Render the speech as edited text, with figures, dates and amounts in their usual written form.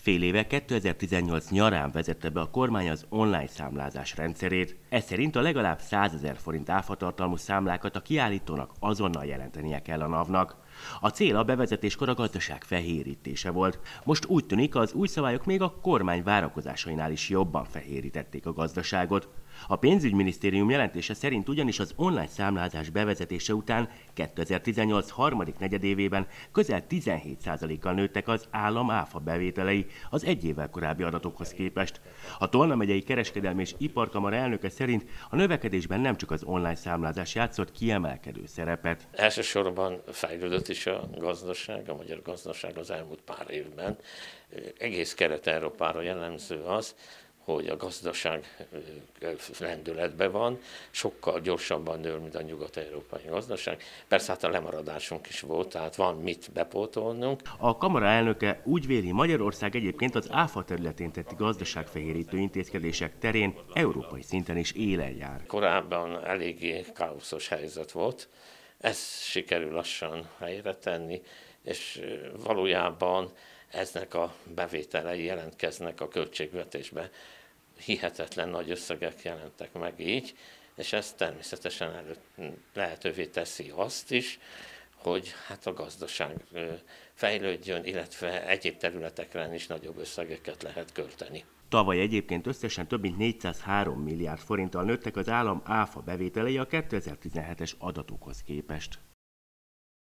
Fél éve 2018 nyarán vezette be a kormány az online számlázás rendszerét. Ez szerint a legalább 100 000 forint áfatartalmú számlákat a kiállítónak azonnal jelentenie kell a NAV-nak. A cél a bevezetéskor a gazdaság fehérítése volt. Most úgy tűnik, az új szabályok még a kormány várakozásainál is jobban fehérítették a gazdaságot. A pénzügyminisztérium jelentése szerint ugyanis az online számlázás bevezetése után 2018 harmadik negyedévében közel 17%-kal nőttek az állam áfa bevételei az egy évvel korábbi adatokhoz képest. A Tolna megyei kereskedelmi és iparkamara elnöke szerint a növekedésben nem csak az online számlázás játszott kiemelkedő szerepet. Elsősorban fejlődött is a gazdaság, a magyar gazdaság az elmúlt pár évben. Egész Kelet-Európára jellemző az, hogy a gazdaság lendületben van, sokkal gyorsabban nő, mint a nyugat-európai gazdaság. Persze hát a lemaradásunk is volt, tehát van mit bepótolnunk. A kamara elnöke úgy véli, Magyarország egyébként az áfa területén tett gazdaságfehérítő intézkedések terén európai szinten is élen jár. Korábban eléggé káoszos helyzet volt, ezt sikerül lassan helyre tenni, és valójában eznek a bevételei jelentkeznek a költségvetésbe. Hihetetlen nagy összegek jelentek meg így, és ez természetesen lehetővé teszi azt is, hogy hát a gazdaság fejlődjön, illetve egyéb területekre is nagyobb összegeket lehet költeni. Tavaly egyébként összesen több mint 403 milliárd forinttal nőttek az állam áfa bevételei a 2017-es adatokhoz képest.